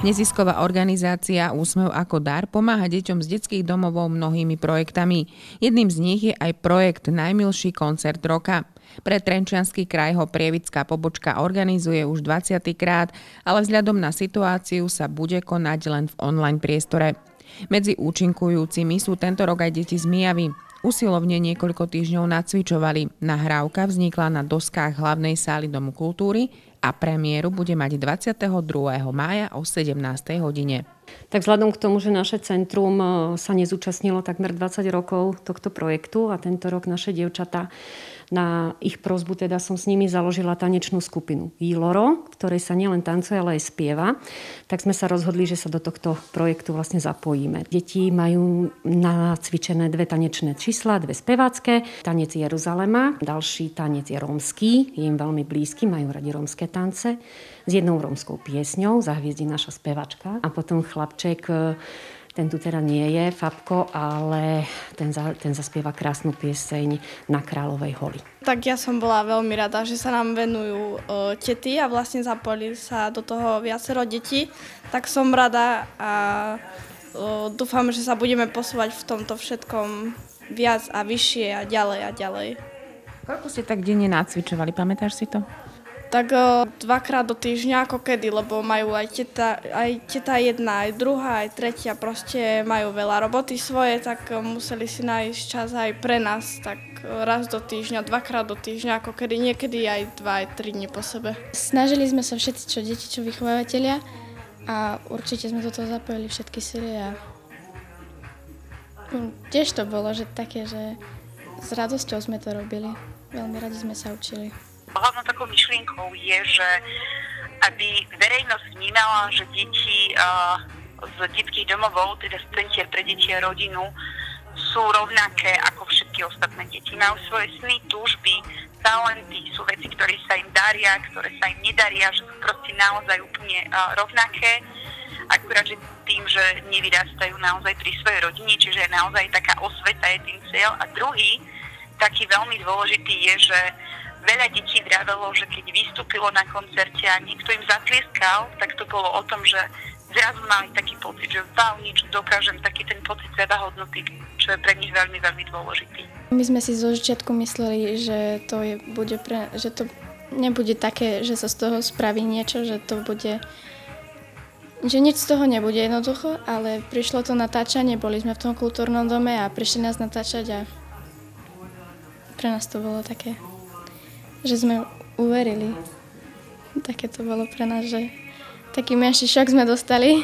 Nezisková organizácia Úsmev ako dar pomáha deťom z detských domovov mnohými projektami. Jedným z nich je aj projekt Najmilší koncert roka. Pre Trenčiansky kraj ho prievická pobočka organizuje už 20. krát, ale vzhľadom na situáciu sa bude konať len v online priestore. Medzi účinkujúcimi sú tento rok aj deti z Mijavy. Usilovne niekoľko týždňov nacvičovali. Nahrávka vznikla na doskách hlavnej sály Domu kultúry a premiéru bude mať 22. mája o 17. hodine. Tak vzhľadom k tomu, že naše centrum sa nezúčastnilo takmer 20 rokov tohto projektu a tento rok naše dievčatá na ich prosbu teda som s nimi založila tanečnú skupinu Iloro, ktorej sa nielen tancuje, ale aj spieva. Tak sme sa rozhodli, že sa do tohto projektu vlastne zapojíme. Deti majú nacvičené 2 tanečné čísla, 2 spevácké. Tanec Jeruzalema, ďalší tanec je rómsky, je im veľmi blízky, majú radi rómske tance. S jednou rómskou piesňou zahviezdi naša spevačka a potom chlapček, ten tu teda nie je, Fabko, ale ten zaspieva krásnu pieseň Na Kráľovej holi. Tak ja som bola veľmi rada, že sa nám venujú tety a vlastne zapojili sa do toho viacero detí. Tak som rada a dúfam, že sa budeme posúvať v tomto všetkom viac a vyššie a ďalej a ďalej. Koľko ste tak denne nacvičovali, pamätáš si to? Tak 2-krát do týždňa ako kedy, lebo majú aj teta jedna, aj druhá, aj tretia, proste majú veľa roboty svoje, tak museli si nájsť čas aj pre nás, tak raz do týždňa, 2-krát do týždňa, ako kedy, niekedy aj 2, aj 3 dni po sebe. Snažili sme sa všetci, čo deti, čo vychovávateľia a určite sme do toho zapojili všetky síly a tiež to bolo, že také, že s radosťou sme to robili, veľmi radi sme sa učili. Hlavnou takou myšlienkou je, že aby verejnosť vnímala, že deti z detských domovov, teda z centier pre deti a rodinu, sú rovnaké ako všetky ostatné deti. Majú svoje sny, túžby, talenty, sú veci, ktoré sa im daria, ktoré sa im nedaria, že sú proste naozaj úplne rovnaké. Akurát, že tým, že nevyrastajú naozaj pri svojej rodine, čiže naozaj taká osveta je tým cieľ. A druhý, taký veľmi dôležitý je, že veľa detí vravelo, že keď vystúpilo na koncerte a niekto im zatlieskal, tak to bolo o tom, že zrazu mali taký pocit, že niečo dokážem, taký ten pocit sebahodnoty, čo je pre nich veľmi, veľmi dôležitý. My sme si zo začiatku mysleli, že že to nebude také, že sa z toho spraví niečo, že nič z toho nebude jednoducho, ale prišlo to natáčanie, boli sme v tom kultúrnom dome a prišli nás natáčať a pre nás to bolo také, že sme uverili. Také to bolo pre nás, že taký menší šok sme dostali.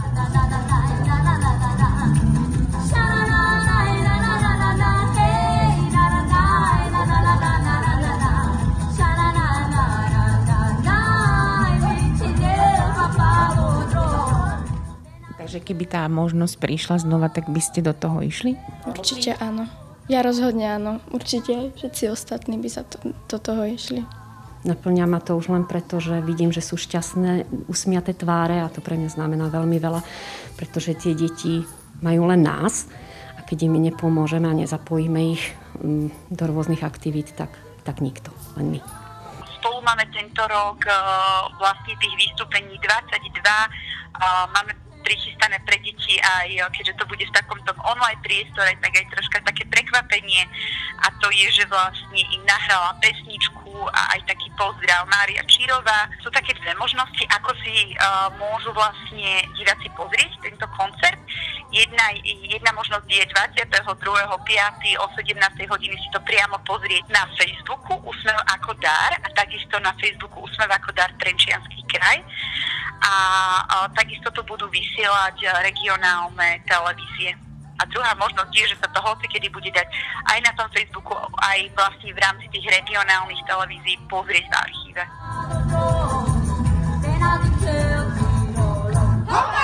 Takže keby tá možnosť prišla znova, tak by ste do toho išli? Určite áno. Ja rozhodne áno. Určite všetci ostatní by sa do toho išli. Naplňa ma to už len preto, že vidím, že sú šťastné, usmiaté tváre a to pre mňa znamená veľmi veľa, pretože tie deti majú len nás a keď im nepomôžeme a nezapojíme ich do rôznych aktivít, tak nikto, len my. Spolu máme tento rok vlastne tých vystúpení 22, máme prichystané pre deti aj, keďže to bude v takomto online priestore, tak aj troška také prekvapenie a to je, že vlastne im nahrala pesničku a aj taký pozdrav Mária Čírová. Sú také dve možnosti, ako si môžu vlastne diváci pozrieť tento koncert. Jedna možnosť je 22.5. o 17. hodine si to priamo pozrieť na Facebooku Úsmev ako dar a takisto na Facebooku Úsmev ako dar Trenčiansky kraj. A takisto to budú vysielať regionálne televízie. A druhá možnosť je, že sa to hocikedy bude dať aj na tom Facebooku, aj vlastne v rámci tých regionálnych televízií pozrieť v archíve.